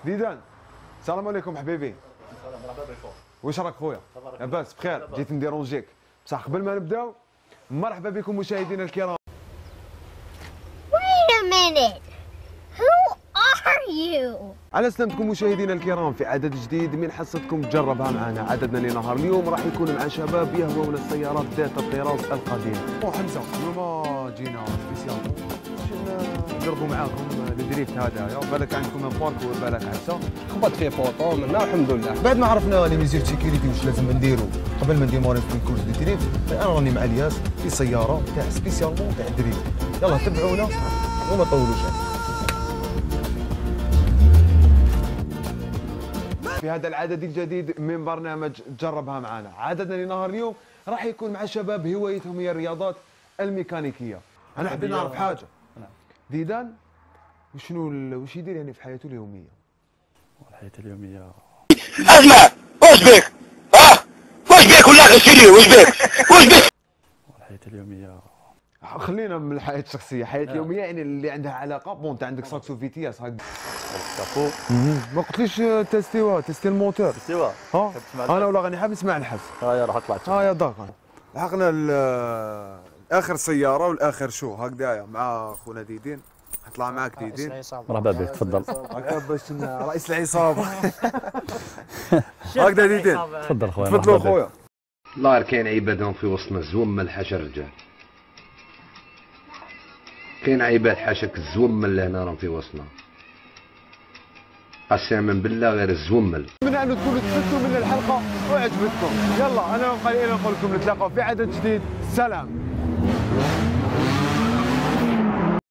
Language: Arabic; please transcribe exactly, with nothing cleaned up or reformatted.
ديدان السلام عليكم حبيبي. مرحبا بك. واش راك خويا؟ لاباس بخير؟ جيت نديرونجيك بصح قبل ما نبداو مرحبا بكم مشاهدينا الكرام. Wait a minute. Who are you? على سلامتكم مشاهدينا الكرام في عدد جديد من حصتكم جربها معنا. عددنا لنهار اليوم راح يكون مع شباب يهوون السيارات ذات الطراز القديم. وحمزه اليوم جينا سبيسيال نجربوا معاكم الدريفت هذايا، بالك عندكم باركور بالك عسى خبط فيه فوطو منا الحمد لله. بعد ما عرفنا لي ميزير سيكوريتي واش لازم نديرو قبل ما نديماري في الكورس دي دريفت، انا راني مع الياس في سياره تاع سبيسيالمون تاع دريفت. يلا تبعونا وما طولوش. في هذا العدد الجديد من برنامج جربها معنا. عددنا لنهار اليوم راح يكون مع شباب هوايتهم هي الرياضات الميكانيكيه. انا حبيت نعرف حاجه ديدان وشنو واش يدير يعني في حياته اليوميه؟ الحياة اليومية اسمع واش بك؟ اه واش بك ولا غير سيدي واش بك؟ واش بك؟ الحياة اليومية خلينا من الحياه الشخصيه، الحياه اليوميه يعني اللي عندها علاقه بون انت عندك ساكسو فيتياس هاك كابو ما قلتليش تيستيوا تيستي الموتور استوا. ها انا ولا غادي حاب نسمع الحس. ها راح طلعت. ها يا داك لحقنا اخر سياره والاخر شو هكذايا مع خونا ديدين. حطلع معاك ديدين. مرحبا بك تفضل. هكا باش رئيس العصابه. هكذا ديدين تفضل خويا. تفضلوا خويا. الله كاين عبادهم في وسطنا زوم من الحاشا الرجال، كاين عباد حاشاك الزوم من لهنا راهم في وسطنا، قسما بالله غير الزومل. من ان تكونوا تستفدتوا من الحلقه وعجبتكم. يلا انا نبقى نقول لكم نتلاقاو في عدد جديد. سلام.